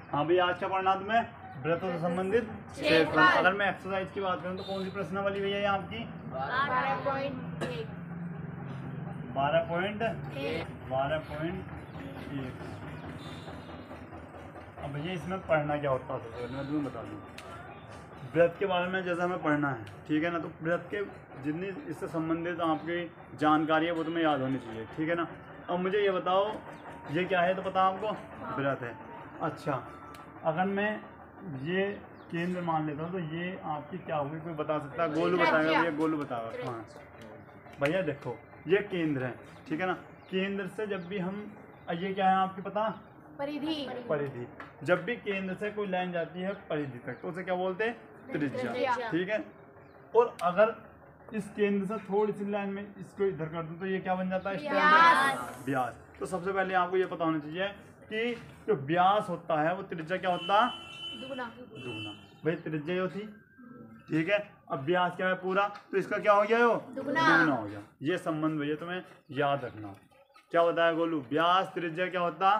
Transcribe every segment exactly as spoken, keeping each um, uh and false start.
हाँ भैया, आज क्या पढ़ना तुम्हें? व्रतों से संबंधित क्षेत्रफल। अगर मैं एक्सरसाइज की बात करूँ तो कौन सी प्रश्नावली भैया ये आपकी? बारह पॉइंट एक। बारह पॉइंट बारह पॉइंट एक। अब भैया इसमें पढ़ना क्या होता है सबसे पहले मैं तुम्हें बता दूँ। व्रत के बारे में जैसे हमें पढ़ना है, ठीक है ना, तो व्रत के जितनी इससे संबंधित आपकी जानकारी है वो तुम्हें याद होनी चाहिए, ठीक है ना। अब मुझे ये बताओ, ये क्या है? तो पता आपको व्रत है। अच्छा, अगर मैं ये केंद्र मान लेता हूँ तो ये आपकी क्या होगी? कोई बता सकता है? गोलू बताएगा भैया, गोलू बताएगा। हाँ भैया देखो, ये केंद्र है, ठीक है ना। केंद्र से जब भी हम, ये क्या है आपकी पता? परिधि। परिधि। जब भी केंद्र से कोई लाइन जाती है परिधि तक तो उसे क्या बोलते हैं? त्रिज्या, ठीक है। और अगर इस केंद्र से थोड़ी सी लाइन में इसको इधर कर दूं तो ये क्या बन जाता है? व्यास। व्यास। तो सबसे पहले आपको ये पता होना चाहिए कि जो व्यास होता है वो त्रिज्या क्या होता है? दुगुना। दुगुना। भाई त्रिज्या जो थी, ठीक है। अब व्यास क्या है पूरा, तो इसका क्या हो गया? वो दुगुना। दुगुना हो गया। ये संबंध भैया तुम्हें याद रखना। क्या बताया गोलू? व्यास त्रिज्या क्या होता?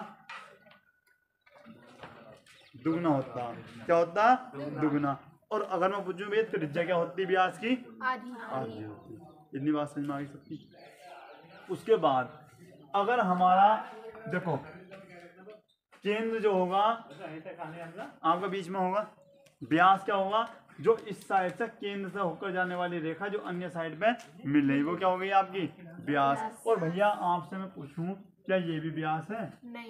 दुगुना होता। क्या होता? दुगुना। और अगर मैं पूछूं भैया त्रिज्या क्या होती है व्यास की? आधी। आधी होती है। इतनी बात समझ में आ गई सबकी। उसके बाद अगर हमारा देखो केंद्र जो होगा आपका बीच में होगा, व्यास क्या होगा? जो इस साइड से केंद्र से होकर जाने वाली रेखा जो अन्य साइड पे मिल रही वो क्या हो गई आपकी? व्यास। और भैया आपसे मैं पूछूं क्या ये भी व्यास है? नहीं।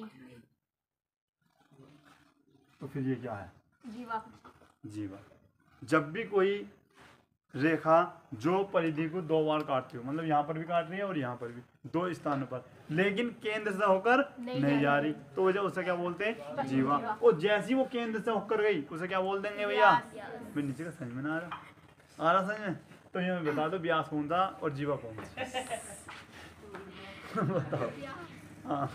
तो फिर ये क्या है? जीवा। जीवा। जब भी कोई रेखा जो परिधि को दो बार काटती हो, मतलब यहाँ पर भी काट रही है और यहाँ पर भी, दो स्थानों पर, लेकिन केंद्र से होकर नहीं, नहीं जा रही, तो वजह उसे क्या बोलते हैं? जीवा। और जैसी वो केंद्र से होकर गई उसे क्या बोल देंगे भैया? मैं नीचे का समझ में ना आ रहा आ रहा समझ में? तो ये बता दो व्यास कौन था और जीवा कौन सा? बताओ। हाँ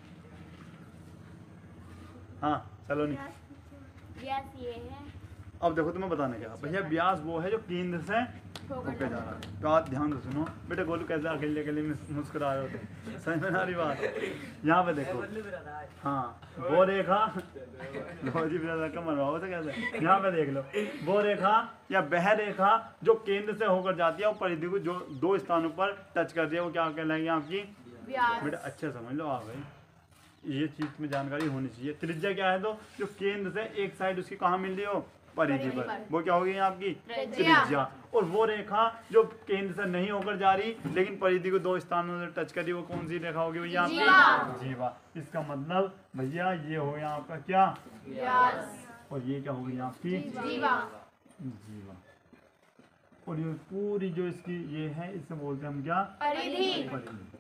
हाँ चलो नहीं। व्यास ये है। अब देखो तुम्हें बताने क्या भैया, व्यास वो है जो केंद्र से होकर जा रहा है। बात ध्यान से सुनो बेटे। गोलू कैसे अकेले अकेले मुस्कुरा रहे होते, समझ में आ रही बात? यहाँ पे देखो, हाँ वो रेखा जी का मरवाओ तो कैसे, यहाँ पे देख लो, वो रेखा या वह रेखा जो केंद्र से होकर जाती है और परिधि को जो दो स्थानों पर टच करती है वो क्या कहलाएगी आपकी? बेटा अच्छे समझ लो आ गई, ये चीज में जानकारी होनी चाहिए। त्रिज्या क्या है? तो जो केंद्र से एक साइड उसकी कहाँ मिल रही हो? परिधि पर, वो क्या होगी आपकी? त्रिज्या। और वो रेखा जो केंद्र से नहीं होकर जा रही लेकिन परिधि को दो स्थानों से टच कर रही वो कौन सी रेखा होगी भैया आपकी? जीवा। इसका मतलब भैया ये हो गया आपका क्या? व्यास। और ये क्या होगी आपकी? जीवा। जीवा। और ये पूरी जो इसकी ये है इसे बोलते हैं हम क्या? परिधि। परिधि।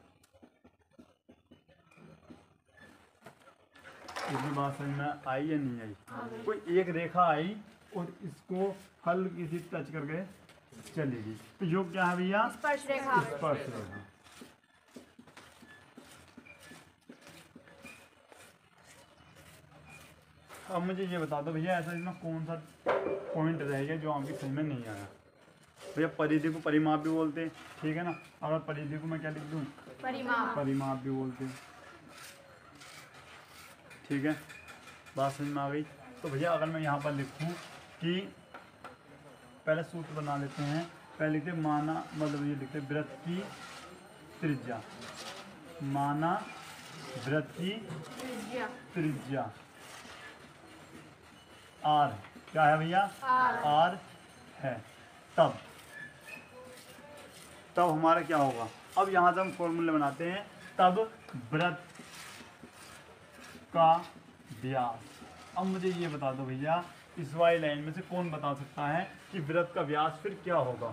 इतनी बात समझ में आई या नहीं आई? कोई एक रेखा आई और इसको हल्की सी टच करके चलेगी तो यो क्या है भैया? स्पर्श रेखा। स्पर्श रेखा। अब मुझे ये बता दो भैया ऐसा इसमें कौन सा पॉइंट रहेगा जो आपकी समझ में नहीं आया? भैया परिधि को परिमाप भी बोलते हैं, ठीक है ना। अगर परिधि को मैं क्या लिख दूँ? परिमाप। परिमाप भी बोलते हैं, ठीक है। बात समझ में आ गई? तो भैया अगर मैं यहाँ पर लिखूँ कि पहले सूत्र बना लेते हैं। पहले लिखते माना, मतलब ये लिखते व्रत की त्रिज्या, माना व्रत की त्रिज्या। त्रिज्या आर क्या है भैया? आर। आर है। तब तब हमारा क्या होगा? अब यहाँ से हम फॉर्मूले बनाते हैं। तब व्रत का व्यास। अब मुझे ये बता दो भैया इस वाली लाइन में से कौन बता सकता है कि व्रत का व्यास फिर क्या होगा?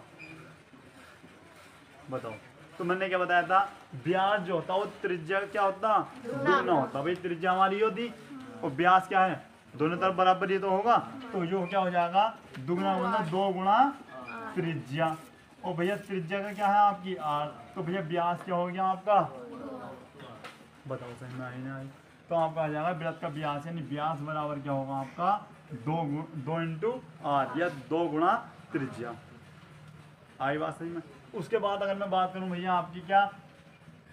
बताओ। तो मैंने क्या बताया था? व्यास जो होता है वो त्रिज्या क्या होता? दुगना होता। भाई त्रिज्या हमारी होती और व्यास क्या है? दोनों तरफ बराबर ये तो होगा, तो यो क्या हो जाएगा? दुगना मतलब दो गुणा त्रिज्या। और भैया त्रिज्या का क्या है आपकी? आर। तो भैया व्यास क्या हो गया आपका? बताओ समझ में आई ना आई? तो आपका आ जाएगा व्रत का व्यास, यानी व्यास बराबर क्या होगा आपका? दो दो इंटू आर या दो गुणा त्रिज्या। आई बात सही में? उसके बाद अगर मैं बात करूं भैया आपकी क्या?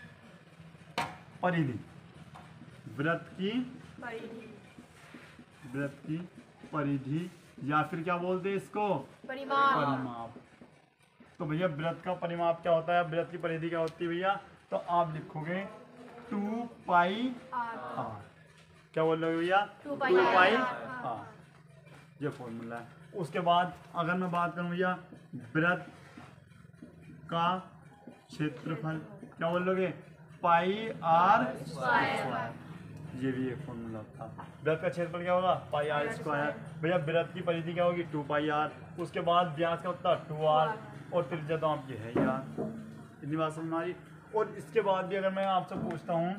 परिधि। व्रत की व्रत की परिधि या फिर क्या बोलते हैं इसको, परिमाप। परिमाप। तो भैया व्रत का परिमाप क्या होता है, व्रत की परिधि क्या होती है भैया, तो आप लिखोगे टू पाई आर। आर। क्या बोल रहे हो भैया, two two pi R. Pi R, ये फॉर्मूला है। उसके बाद अगर मैं बात करूं भैया व्रत का क्षेत्रफल, क्या बोल लोगे, पाई आर स्क्वायर, ये भी एक फॉर्मूला था। व्रत का क्षेत्रफल क्या होगा, पाई आर स्क्वायर। भैया व्रत की परिधि क्या होगी, टू पाई आर। उसके बाद व्यास क्या होता है, टू आर, और त्रिज्या तो आपकी है यार, इतनी बात समझ में आ रही। और इसके बाद भी अगर मैं आपसे पूछता हूँ,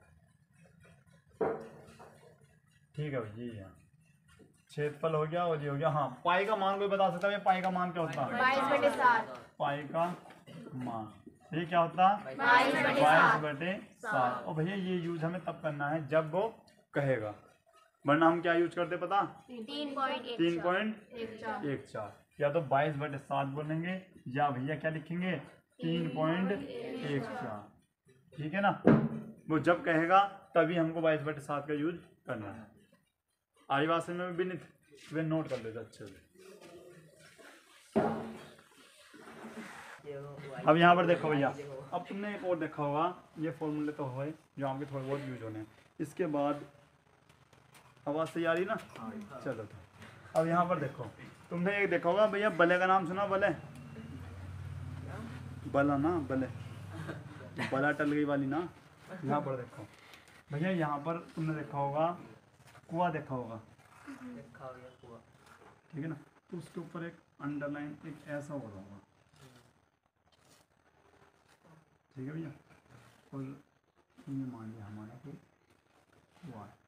ठीक है भैया, ये क्षेत्रफल हो गया और ये हो गया। हाँ, पाई का मान कोई बता सकता है, पाई का मान क्या होता है, बाईस बटे सात। पाई का मान ये क्या होता है, बाईस बटे बाईस सात। बटे सात। और भैया ये यूज हमें तब करना है जब वो कहेगा, वरना हम क्या यूज करते पता, तीन पॉइंट एक तीन चार। पॉइंट एक चार। एक चार, या तो बाईस बटे सात बोलेंगे या भैया क्या लिखेंगे, तीन पॉइंट एक चार, ठीक है ना। वो जब कहेगा तभी हमको बाईस बटे सात का यूज करना है। आई बात में भी नहीं, वे नोट कर लेते अच्छे से। अब यहाँ पर देखो भैया, अब तुमने एक और देखा होगा, ये फॉर्मूले तो है जो आपके थोड़े बहुत यूज होने हैं। इसके बाद आवाज़ सही आ रही ना, चलो तो अब यहाँ पर देखो, तुमने एक देखा होगा भैया, बले का नाम सुना, बले, बला ना, बले, बला टल गई वाली ना। यहाँ पर देखो भैया, यहाँ पर तुमने देखा होगा कुआं देखा होगा, ठीक है ना। तो उसके ऊपर एक अंडरलाइन एक ऐसा हो रहा होगा, ठीक है भैया। और ये मान लिया हमारा कोई कुआं है,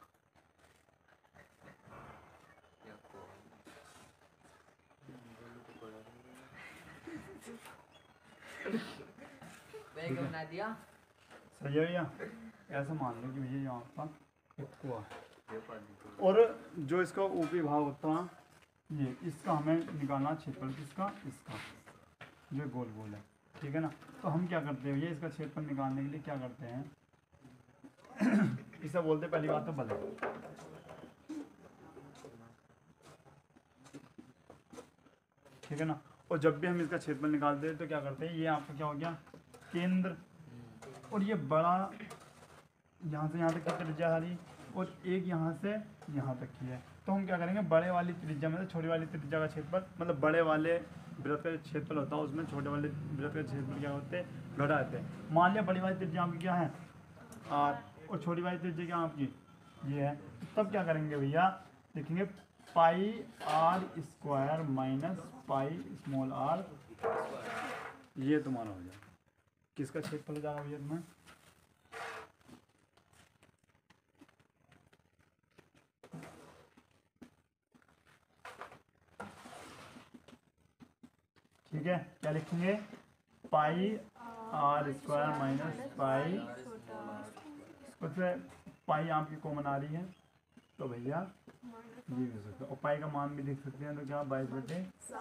बना दिया। सही है भैया। ऐसा मान लो कि भैया यहाँ पर एक कुआं है, और जो इसका ऊपरी भाग होता है ये, इसका हमें निकालना क्षेत्रफल, किसका, इसका जो गोल गोल है, ठीक है ना। तो हम क्या करते हैं भैया, इसका क्षेत्रफल निकालने के लिए क्या करते हैं, इसे बोलते हैं पहली बात तो बल, ठीक है ना। और जब भी हम इसका क्षेत्रफल निकालते हैं तो क्या करते हैं, ये आपका क्या हो गया, केंद्र, और ये बड़ा यहाँ से यहाँ तक की त्रिज्या आ रही, और एक यहाँ से यहाँ तक की है। तो हम क्या करेंगे, बड़े वाली त्रिज्या में से छोटी वाली त्रिज्या का क्षेत्रफल, मतलब बड़े वाले वृत्त का क्षेत्रफल होता है उसमें छोटे वाले वृत्त का क्षेत्रफल क्या होते हैं, घटा देते हैं। मान लिया बड़ी वाली त्रिज्या आपकी क्या है, आर, और छोटी वाली त्रिज्या क्या आपकी ये है। तब क्या करेंगे भैया, लिखेंगे pi R square minus pi small R, ये तुम्हारा हो जाएगा। किसका क्षेत्रफल हो जाएगा भैया तुम्हें, ठीक है। क्या लिखेंगे, pi R square minus pi, उसमें पाई आपकी कॉमन आ रही है तो भैया ये भी हो सकता है, और पाई का मान भी लिख सकते हैं, तो क्या बाईस बटे।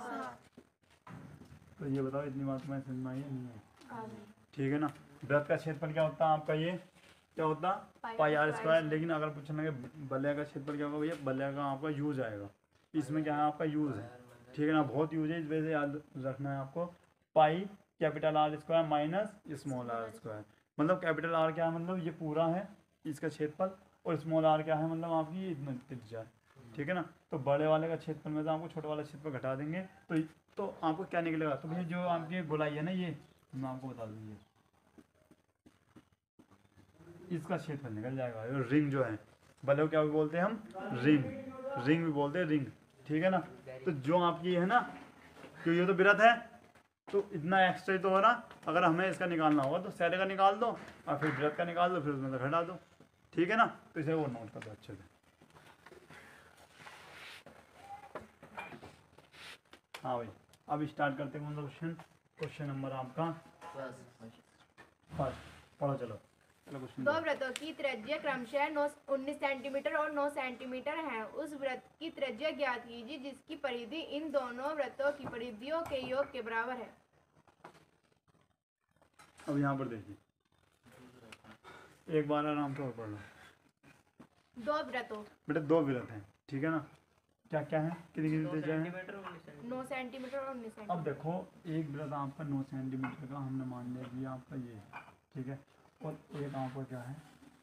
तो ये बताओ इतनी बात तुम्हें समझ में आई है, नहीं है, ठीक है ना। वृत्त का क्षेत्रफल क्या होता है आपका, ये क्या होता है, पाई आर स्क्वायर। लेकिन अगर पूछने लगे बल्ले का क्षेत्रफल क्या होगा भैया, बल्ले का आपका यूज आएगा, इसमें क्या है आपका यूज है, ठीक है ना, बहुत यूज है, इस वजह से याद रखना है आपको। Pi capital R square minus small R square, मतलब कैपिटल आर क्या है, मतलब ये पूरा है इसका क्षेत्रफल, और स्मॉल आर क्या है, मतलब आपकी इतना त्रिज्या है, ठीक है ना। तो बड़े वाले का क्षेत्रफल में से आपको छोटे वाला क्षेत्रफल घटा देंगे तो तो आपको क्या निकलेगा, तो भैया जो आपकी गोलाई है ना, ये मैं आपको बता दूँगी, इसका क्षेत्रफल निकल जाएगा। और रिंग जो है, बले को क्या बोलते हैं हम, रिंग, रिंग भी बोलते हैं, रिंग, ठीक है ना। तो जो आपकी है ना, क्यों ये तो वृत्त है, तो इतना एक्स्ट्रा तो हो रहा, अगर हमें इसका निकालना होगा तो सैले का निकाल दो और फिर वृत्त का निकाल दो, फिर उसमें से घटा दो, ठीक है ना। तो इसे वो नोट कर दो अच्छे से। हाँ भाई, अब स्टार्ट करते हैं मतलब क्वेश्चन। क्वेश्चन नंबर आपका फर्स्ट, पढ़ो चलो चलो क्वेश्चन। दो वृत्तों की त्रिज्या क्रमशः नौ उन्नीस सेंटीमीटर और नौ सेंटीमीटर है। उस वृत्त की त्रिज्या ज्ञात कीजिए जिसकी परिधि इन दोनों वृत्तों की परिधियों के योग के बराबर है। अब यहाँ पर देखिए, एक बार आराम से और पढ़ लो। दो वृत्तों, बेटे दो वृत्त हैं, ठीक है ना। क्या क्या है, कितनी कितनी त्रिज्या है? नौ सेंटीमीटर और उन्नीस अब सेंटीमीटर। देखो एक वृत्त आपका नौ सेंटीमीटर का हमने मान लिया कि आपका ये है, ठीक है, और एक आपका क्या है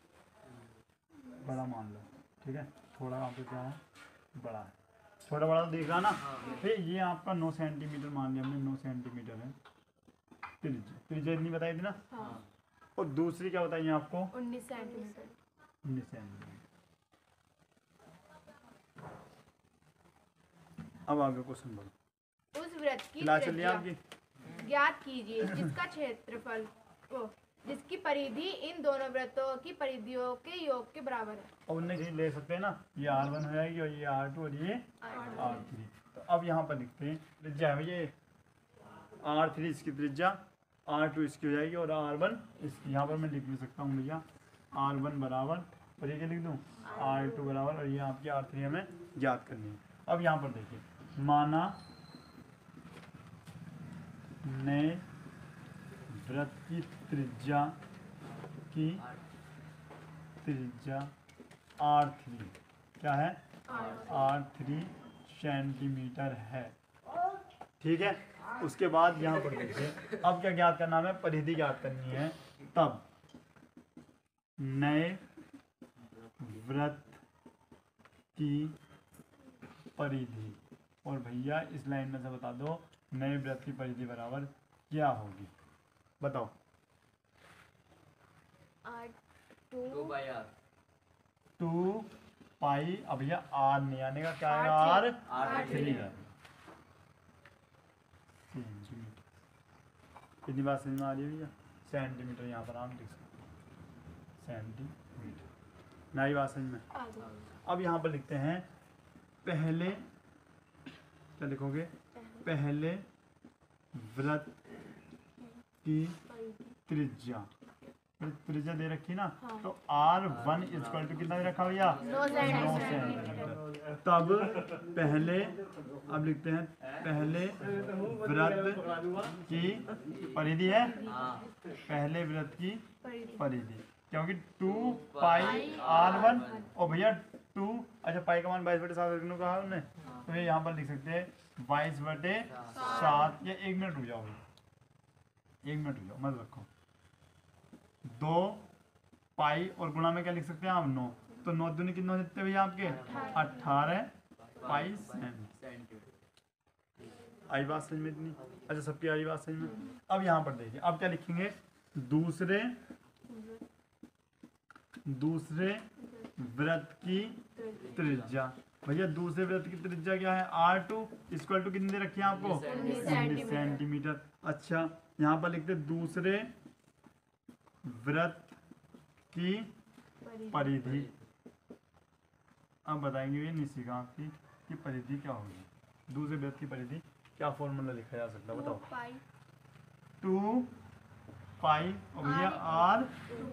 बड़ा मान लो, ठीक है, थोड़ा आपका क्या है बड़ा है, छोटा बड़ा तो देख रहा ना। फिर ये आपका नौ सेंटीमीटर मान लिया हमने, नौ सेंटीमीटर है त्रिज्या, त्रिज्या इतनी बताई थी ना। हाँ। और दूसरी क्या बताइए आपको? उन्नीस सेंटीमीटर। उन्नीस सेंटीमीटर। अब आगे क्वेश्चन बोलो। उस वृत्त की क्लास चल रही है त्रिज्या आपकी? ज्ञात कीजिए जिसका क्षेत्रफल ओ जिसकी परिधि इन दोनों वृत्तों की परिधियों के योग के बराबर है। अब उन्हें कहीं ले सकते हैं ना, ये आर वन हो जाएगी और ये आर टू और ये आर थ्री। तो अब यहाँ पर लिखते हैं त्रिज्या है ये आर थ्री इसकी त्रिज्या, आर टू इसकी हो जाएगी और आर वन इसकी। यहाँ पर मैं लिख भी सकता हूँ भैया आर वन बराबर, और ये क्या लिख दूँ आर टू बराबर, और ये आपकी आर थ्री हमें ज्ञात करनी है। अब यहाँ पर देखिए, माना नए वृत्त की त्रिज्या की त्रिज्या आर थ्री क्या है, आर थ्री सेंटीमीटर है, ठीक है। उसके बाद यहाँ पर देखिए अब क्या ज्ञात करना है, परिधि ज्ञात करनी है। तब नए वृत्त की परिधि, और भैया इस लाइन में से बता दो नए वृत्त की परिधि बराबर क्या होगी, बताओ। Two by R. Two pi, अब भैया आर नहीं आने का, क्या है आर आर थ्री है। सेंटीमीटर, कितनी बात समझ में आ रही है भैया? सेंटीमीटर यहाँ पर आप लिख सकते हैं, सेंटीमीटर नई बात समझ में। अब यहाँ पर लिखते हैं पहले, क्या लिखोगे, पहले वृत्त की त्रिज्या, त्रिज्या दे रखी ना। हाँ। तो आर वन इक्वल टू कितना दे रखा भैया, नौ सेंटीमीटर। तब पहले, अब लिखते हैं पहले वृत्त की परिधि है, पहले वृत्त की परिधि, क्योंकि टू पाई आर वन, और भैया टू, अच्छा पाई का मान बाईस बटे सात रखने को कहा उन्होंने, तो ये यहाँ पर लिख सकते हैं बाईस बटे सात। या एक मिनट रुक जाओ, एक मिनट रुक जाओ मत रखो। दो पाई और गुणा में क्या लिख सकते हैं आप, नौ, तो नौ दूनी कितने हो जाते हैं भैया आपके, अट्ठारह पाई सेंटीमीटर। आई बात समझ में इतनी? अच्छा सबकी आई बात समझ में। अब यहाँ पर देखिए अब क्या लिखेंगे, दूसरे दूसरे वृत्त की त्रिज्या, भैया दूसरे वृत्त की त्रिज्या क्या है, आर टू इक्वल टू कितनी दे रखी है आपको, उन्नीस सेंटीमीटर। अच्छा यहाँ पर लिखते दूसरे वृत्त की परिधि, अब बताएंगे ये निशिकांत की कि परिधि क्या होगी, दूसरे वृत्त की परिधि क्या फॉर्मूला लिखा जा सकता है, बताओ। टू पाई और भैया आर,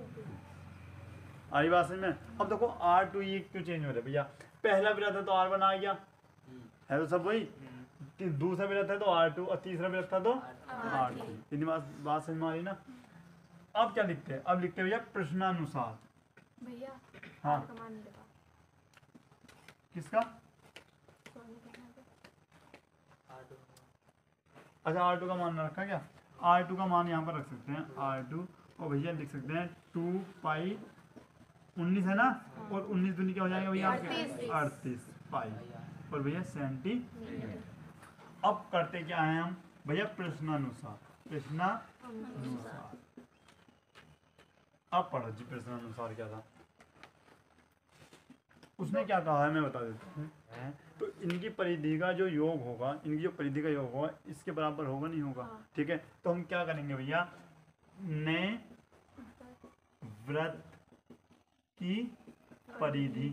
आई बात समझ में। अब देखो आर टू ये क्यों चेंज हो रहा है भैया, पहला वृत्त है तो आर वन आ गया है, तो सब वही, दूसरा वृत्त है तो आर टू, और तीसरा वृत्त था तो आर थ्री। इतनी बात बात समझ में आ रही ना। अब क्या लिखते हैं, अब लिखते हैं भैया प्रश्नानुसार। भैया हाँ किसका, अच्छा आर टू का मान रखा क्या, आर टू का मान यहाँ पर रख सकते हैं आर टू, और भैया लिख सकते हैं टू पाई, उन्नीस है ना, और उन्नीस दूनी क्या हो जाएगा भैया आपके, अड़तीस पाई, और भैया सेंटीमीटर। अब करते क्या है हम भैया, प्रश्नानुसार, प्रश्नानुसार। अब पढ़ो जी प्रश्नानुसार क्या था, उसने क्या कहा है मैं बता देता हूँ। तो इनकी परिधि का जो योग होगा, इनकी जो परिधि का योग होगा इसके बराबर होगा नहीं होगा, ठीक है। तो हम क्या करेंगे भैया, नए वृत्त की परिधि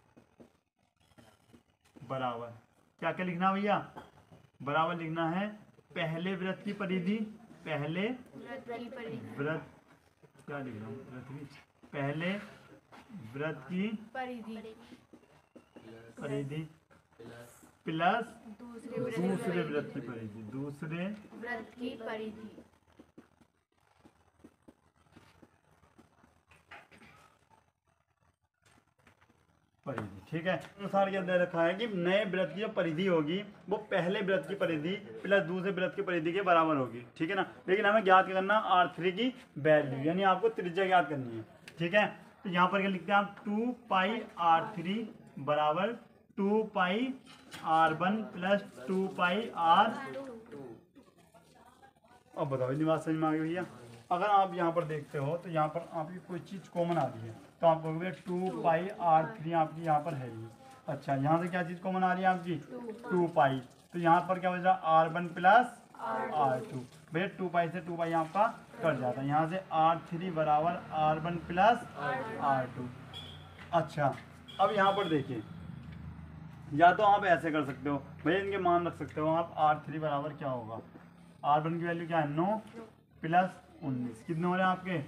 बराबर क्या क्या लिखना भैया, बराबर लिखना है पहले वृत्त की परिधि, पहले वृत्त क्या लिख रहा हूँ, वृत्त की पहले वृत्त की परिधि परिधि प्लस दूसरे वृत्त की परिधि, दूसरे वृत्त की परिधि। परिधि। ठीक है, अनुसार क्या दे रखा है कि नए वृत्त की जो परिधि होगी वो पहले वृत्त की परिधि प्लस दूसरे वृत्त की परिधि के बराबर होगी। ठीक है ना, लेकिन हमें ज्ञात करना आर थ्री की वैल्यू, यानी आपको त्रिज्या ज्ञात करनी है। ठीक है, तो यहाँ पर क्या लिखते हैं आप, टू पाई आर थ्री बराबर two pi R one plus two pi R. अब बताओ इतनी बात समझ में आ गई भैया। अगर आप यहाँ पर देखते हो तो यहाँ पर आपकी कोई चीज़ कॉमन आ रही है तो आप कहोगे टू पाई आर थ्री आपकी यहाँ पर है ही। अच्छा, यहाँ से क्या चीज़ कॉमन आ रही है आपकी, टू पाई, तो यहाँ पर क्या बचा R one plus R two. भैया टू पाई से टू पाई आपका कट जाता है, यहाँ से आर थ्री बराबर R one plus R two. अच्छा, अब यहाँ पर देखिए, या तो आप ऐसे कर सकते हो भैया, इनके मान रख सकते हो आप, आर थ्री बराबर क्या होगा, आर वन की वैल्यू क्या है नौ प्लस उन्नीस, कितने हो रहे हैं आपके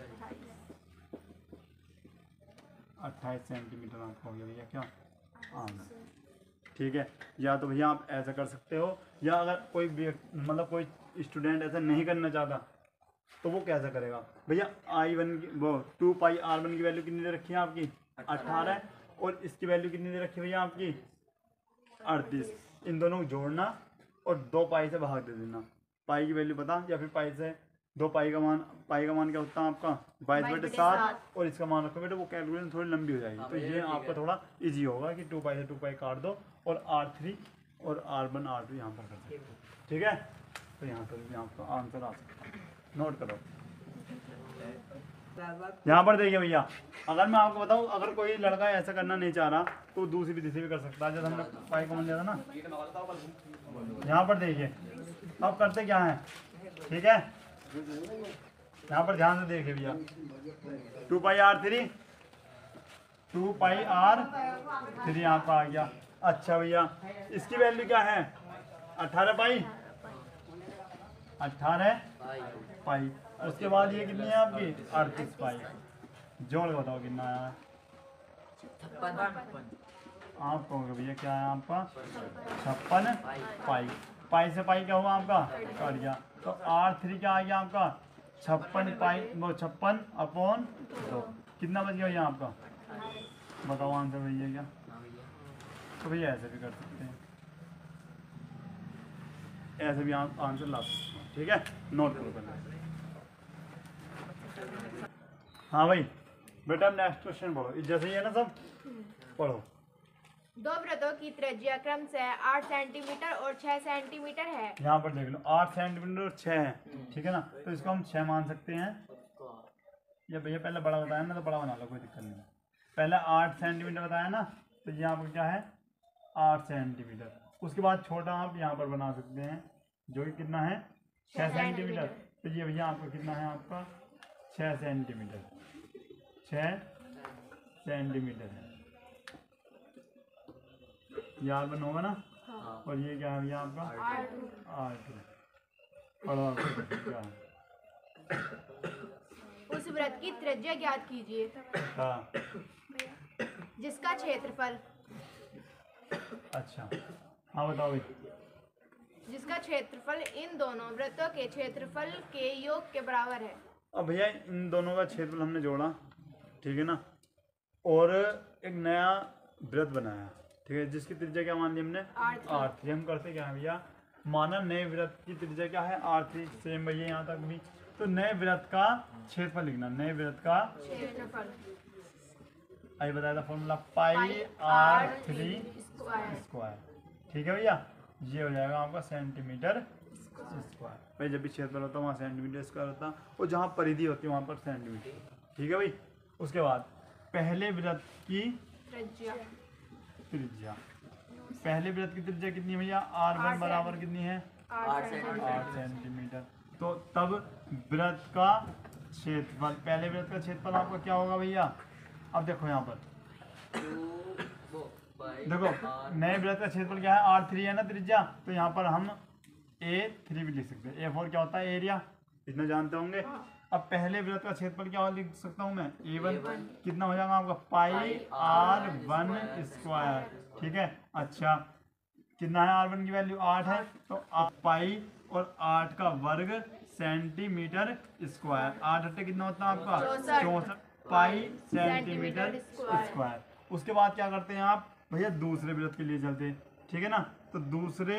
अट्ठाईस सेंटीमीटर आपका हो गया भैया क्या आंसर। ठीक है, या तो भैया आप ऐसा कर सकते हो, या अगर कोई मतलब कोई स्टूडेंट ऐसा नहीं करना चाहता तो वो कैसा करेगा भैया, आई वन की वो टू पाई आर वन की वैल्यू कितनी दे रखी है आपकी अट्ठारह, और इसकी वैल्यू कितनी दे रखी है भैया आपकी अड़तीस। इन दोनों को जोड़ना और दो पाई से भाग दे देना, पाई की वैल्यू पता, या फिर पाई से दो पाई का मान, पाई का मान क्या होता है आपका बाईस बटे सात, और इसका मान रखो बेटे, वो कैलकुलेशन थोड़ी लंबी हो जाएगी। तो ये आपका थोड़ा इजी होगा कि टू पाई से टू पाई काट दो और आर थ्री और आर वन आर टू यहाँ पर कर सकते हो। ठीक है, तो यहाँ पर भी आपका आंसर आ सकता है, नोट करो। यहाँ पर देखिए भैया, अगर मैं आपको बताऊँ, अगर कोई लड़का ऐसा करना नहीं चाह रहा तो दूसरी विधि से भी कर सकता है, जैसे हमने पाई कॉमन लिया था ना। यहाँ पर देखिए, अब करते क्या है, ठीक है, यहाँ पर ध्यान से देखिए भैया, two pi R three, two pi R three आपका आ गया। अच्छा भैया, इसकी वैल्यू क्या है अठारह पाई, अठारह पाई, उसके बाद ये कितनी है आपकी अड़तीस पाई, जोड़ के बताओ कितना आया है। आप कहोगे भैया क्या है आपका छप्पन पाई, पाई से पाई क्या हुआ आपका कट गया, तो आर थ्री क्या आ गया आपका छप्पन पाई, वो छप्पन अपॉन दो, कितना बच गया भैया आपका, बताओ आंसर भैया क्या। तो भैया ऐसे भी कर सकते हैं, ऐसे भी आप आंसर ला सकते हैं। ठीक है, नोट करो पहले। हाँ भाई बेटा, नेक्स्ट क्वेश्चन पढ़ो, जैसे ही है ना सब पढ़ो। दो वृत्तों की त्रिज्या क्रमशः आठ सेंटीमीटर और छह सेंटीमीटर है। यहाँ पर देख लो, आठ सेंटीमीटर और छह है। ठीक है ना, तो इसको हम छह मान सकते हैं, या भैया पहले बड़ा बताया ना तो बड़ा बना लो, कोई दिक्कत नहीं। पहले आठ सेंटीमीटर बताया ना, तो यहाँ पर क्या है आठ सेंटीमीटर, उसके बाद छोटा आप यहाँ पर बना सकते हैं जो कि कितना है छः सेंटीमीटर। तो ये भैया आपका कितना है आपका छः सेंटीमीटर, छः सेंटीमीटर है, यार बन होगा ना। हाँ। और ये क्या है भैया आपका आर टू, पढ़ो क्या है। उस वृत्त की त्रिज्या ज्ञात कीजिए। हाँ, जिसका क्षेत्रफल, अच्छा हाँ बताओ भाई, जिसका क्षेत्रफल इन दोनों वृत्तों के क्षेत्रफल के योग के बराबर है। अब भैया इन दोनों का क्षेत्रफल हमने जोड़ा, ठीक है ना, और एक नया वृत्त बनाया, ठीक है, जिसकी त्रिज्या क्या मान ली हमने आर थ्री। हम करते क्या है भैया, माना नए वृत्त की त्रिज्या क्या है आर थ्री, सेम भैया यहाँ तक भी, तो नए वृत्त का क्षेत्रफल लिखना, नए वृत्त का क्षेत्रफल, आई बताया था formula pi R three square. ठीक है भैया, ये हो जाएगा आपका सेंटीमीटर स्क्वायर। भाई जब भी क्षेत्रफल होता है वहाँ सेंटीमीटर स्क्वायर होता है, और जहाँ परिधि होती है वहाँ पर सेंटीमीटर। ठीक है भाई, उसके बाद पहले वृत्त की त्रिज्या, त्रिज्या पहले वृत्त की त्रिज्या कितनी है भैया, आर वन बराबर कितनी है आठ सेंटीमीटर। तो तब वृत्त का क्षेत्रफल, पहले वृत्त का क्षेत्रफल आपका क्या होगा भैया, अब देखो यहाँ पर देखो नए वृत्त का क्षेत्रफल क्या है आर थ्री है ना त्रिज्या, तो यहाँ पर हम ए थ्री भी लिख सकते हैं। ए फोर क्या होता है एरिया, इतना जानते होंगे। अब पहले वृत्त का क्षेत्रफल क्या लिख सकता हूँ मैं ए वन, कितना हो जाएगा आपका पाई आर वन स्क्वायर। ठीक है, अच्छा कितना है आर वन की वैल्यू आठ है, तो पाई और आठ का वर्ग सेंटीमीटर स्क्वायर, आठ अट्ठे कितना होता है आपका चौसठ पाई सेंटीमीटर स्क्वायर। उसके बाद क्या करते हैं आप भैया, दूसरे वृत्त के लिए चलते हैं, ठीक है ना। तो दूसरे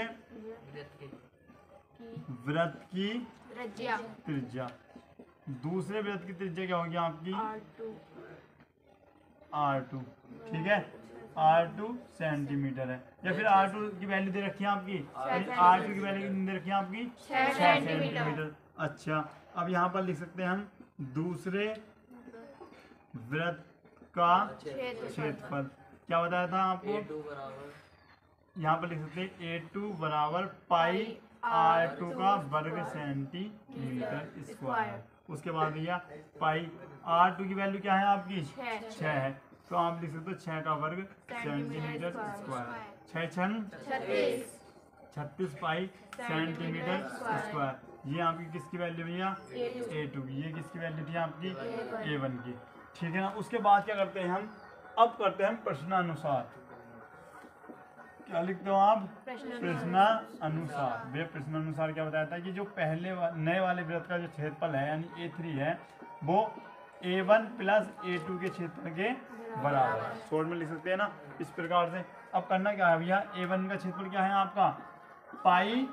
वृत्त की त्रिज्या त्रिज्या, दूसरे वृत्त की त्रिज्या क्या होगी आपकी, आर टू आर टू, ठीक है, आर टू सेंटीमीटर है, या फिर आर टू की वैल्यू दे रखी है आपकी, आर टू की वैल्यू कितनी दे रखी है आपकी, छह सेंटीमीटर। अच्छा, अब यहाँ पर लिख सकते हैं हम दूसरे वृत्त का क्षेत्रफल, क्या बताया था आपको, यहाँ पर लिख सकते हैं ए टू बराबर पाई आर टू का वर्ग सेंटीमीटर स्क्वायर। उसके बाद भैया पाई आर टू की वैल्यू क्या है आपकी, छः है, तो आप लिख सकते हो छः का वर्ग सेंटीमीटर स्क्वायर, छः छन छत्तीस छत्तीस पाई सेंटीमीटर स्क्वायर। ये आपकी किसकी वैल्यू भैया, ए टू की, ये किसकी वैल्यू थी आपकी, ए वन की, ठीक है ना। उसके बाद क्या करते हैं हम, अब करते हैं प्रश्नानुसार, क्या लिखते हो आप, प्रश्नानुसार। वे प्रश्नानुसार क्या बताया था कि जो पहले वा, नए वाले वृत्त का जो क्षेत्रफल है यानी ए थ्री है वो A one plus A two के क्षेत्रफल के बराबर है, शॉर्ट में लिख सकते हैं ना इस प्रकार से। अब करना क्या है भैया, ए वन का क्षेत्रफल क्या है आपका, pi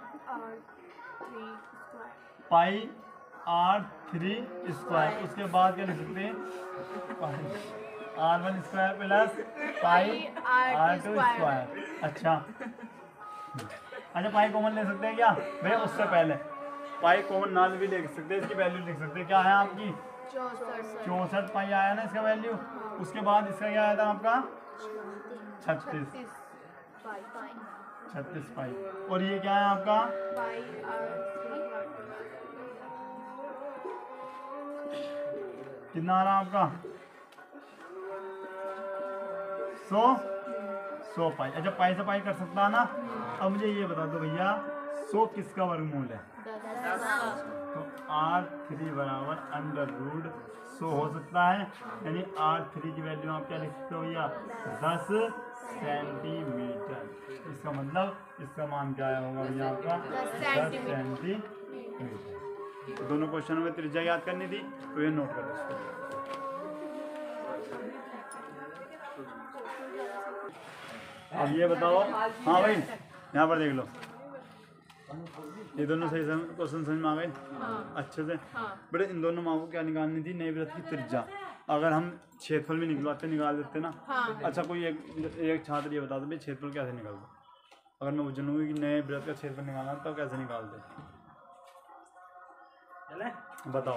pi R three square. उसके बाद क्या लिख सकते हैं, R one square plus pi R two square. अच्छा अच्छा, पाई कॉमन ले सकते हैं क्या भैया, उससे पहले पाई कॉमन ना भी ले सकते हैं, इसकी वैल्यू लिख सकते हैं, क्या है आपकी चौसठ पाई आया ना इसका वैल्यू। उसके बाद इसका क्या आया था आपका छत्तीस छत्तीस पाई, और ये क्या है आपका कितना आ रहा आपका सौ सौ पाई। अच्छा, पाई से पाई कर सकता है ना। अब मुझे ये बता दो भैया, सौ किसका वर्गमूल है, तो आर थ्री बराबर अंडर रूट सौ हो सकता है, यानी आर थ्री की वैल्यू आप क्या लिख सकते हो भैया, दस सेंटीमीटर। इसका मतलब इसका मान क्या आया होगा भैया आपका, दस सेंटीमीटर। तो दोनों क्वेश्चनों में त्रिज्या याद करनी थी, तो ये नोट कर दो। अब ये बताओ, हाँ भाई यहाँ पर देख लो, ये दोनों सही क्वेश्चन समझ में आ गए, हाँ। अच्छे से, हाँ। बेटे इन दोनों माओ को क्या निकालनी थी, नए वृत्त की त्रिज्या। अगर हम क्षेत्रफल भी निकलवाते निकाल देते ना, हाँ। अच्छा कोई एक एक छात्र ये बता दो भाई क्षेत्रफल कैसे निकालते, अगर मैं पूछूंगी कि नए वृत्त का क्षेत्रफल निकालना तो कैसे निकालते, बताओ।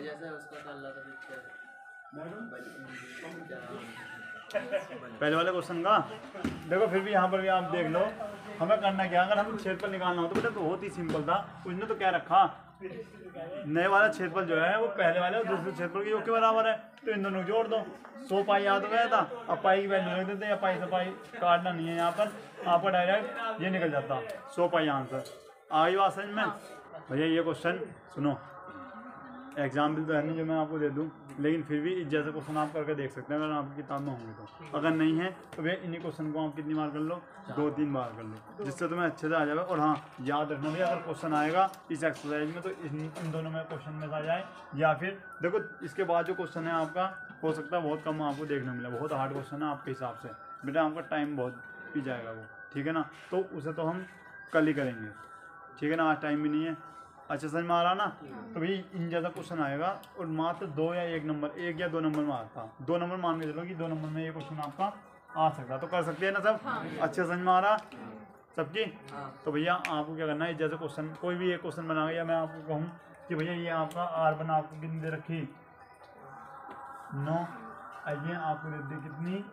पहले वाले क्वेश्चन का देखो, फिर भी यहाँ पर भी आप देख लो, हमें करना क्या, अगर हम क्षेत्रफल निकालना हो तो बेटा तो बहुत ही सिंपल था, उसने तो क्या रखा, नए वाला क्षेत्रफल जो है वो पहले वाले और दूसरे क्षेत्रफल के योग के बराबर है, तो इन दोनों को जोड़ दो, सौ पाई याद हो गया था। अब पाई की वैल्यू रख देते, या पाई से पाई काटना नहीं है, यहाँ पर आपका डायरेक्ट ये निकल जाता, सौ पाई आंसर। आ गई बात समझ में भैया। ये क्वेश्चन सुनो, एग्जाम्पल तो है नहीं जो मैं आपको दे दूं, लेकिन फिर भी जैसे क्वेश्चन आप करके देख सकते हैं अगर आपकी किताब में होंगे तो। अगर नहीं है तो भैया इन्हीं क्वेश्चन को आप कितनी बार कर लो, दो तीन बार कर लो, जिससे तुम्हें अच्छे से आ जाएगा। और हाँ याद रखना भैया, अगर क्वेश्चन आएगा इस एक्सरसाइज में तो इन इन दोनों में क्वेश्चन में आ जाए, या फिर देखो इसके बाद जो क्वेश्चन है आपका हो सकता है बहुत कम आपको देखने मिले, बहुत हार्ड क्वेश्चन है आपके हिसाब से, बेटा आपका टाइम बहुत पी जाएगा वो, ठीक है ना। तो उसे तो हम कल ही करेंगे, ठीक है ना, आज टाइम भी नहीं है। अच्छा समझ में आ रहा ना, तो भाई इन जैसा क्वेश्चन आएगा और मात्र दो या एक नंबर, एक या दो नंबर में आता, दो नंबर मान के चलो कि दो नंबर में ये क्वेश्चन आपका आ सकता, तो कर सकते हैं ना सब। हाँ। अच्छे समझ में आ रहा सबकी। हाँ। तो भैया आपको क्या करना है, जैसे क्वेश्चन कोई भी एक क्वेश्चन बना या मैं आपको कहूँ कि भैया ये आपका आर बना आपको कितनी दे रखी, नौ, आइए आपको दे दी कितनी,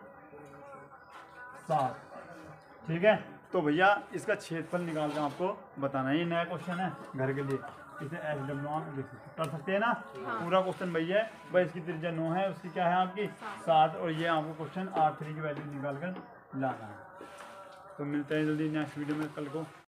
सात, ठीक है। तो भैया इसका क्षेत्रफल निकाल कर आपको बताना है, ये नया क्वेश्चन है घर के लिए, इसे एच डब्ल्यू आर कर सकते हैं ना। हाँ। पूरा क्वेश्चन भैया है, भाई इसकी त्रिज्या नौ है, उसकी क्या है आपकी सात, और ये आपको क्वेश्चन आर थ्री की वैल्यू निकाल कर लाना है। तो मिलते हैं जल्दी नेक्स्ट वीडियो में कल को।